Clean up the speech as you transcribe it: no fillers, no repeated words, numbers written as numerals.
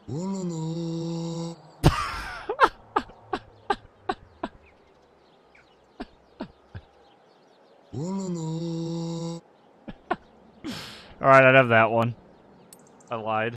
Wololo. Wololo. Alright, I'd have that one. I lied.